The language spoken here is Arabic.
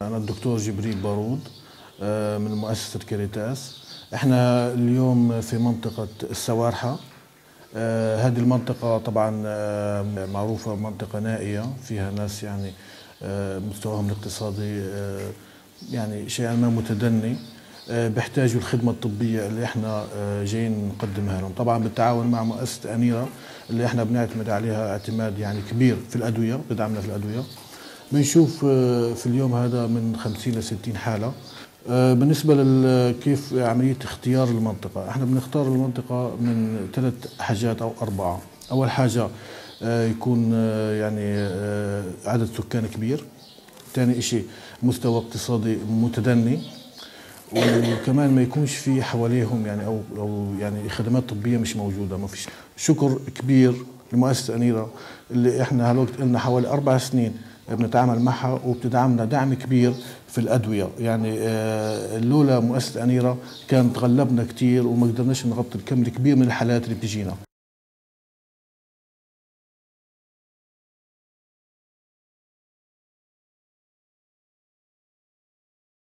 أنا الدكتور جبريل بارود من مؤسسة كاريتاس. احنا اليوم في منطقة السوارحة. هذه المنطقة طبعا معروفة منطقة نائية، فيها ناس يعني مستواهم الاقتصادي يعني شيئا ما متدني، بيحتاجوا الخدمة الطبية اللي احنا جايين نقدمها لهم، طبعا بالتعاون مع مؤسسة أنيرة اللي احنا بنعتمد عليها اعتماد يعني كبير في الأدوية، بدعمنا في الأدوية. بنشوف في اليوم هذا من 50 ل 60 حالة. بالنسبة كيف عملية اختيار المنطقة، احنا بنختار المنطقة من 3 حاجات أو 4. أول حاجة يكون يعني عدد سكان كبير. ثاني إشي مستوى اقتصادي متدني، وكمان ما يكونش في حواليهم يعني أو يعني خدمات طبية مش موجودة، ما فيش. شكر كبير لمؤسسة أنيرة اللي احنا هالوقت لنا حوالي 4 سنين بنتعامل معها وبتدعمنا دعم كبير في الأدوية. يعني لولا مؤسسة أنيرة كان تغلبنا كتير وما قدرناش نغطي الكم الكبير من الحالات اللي بتجينا.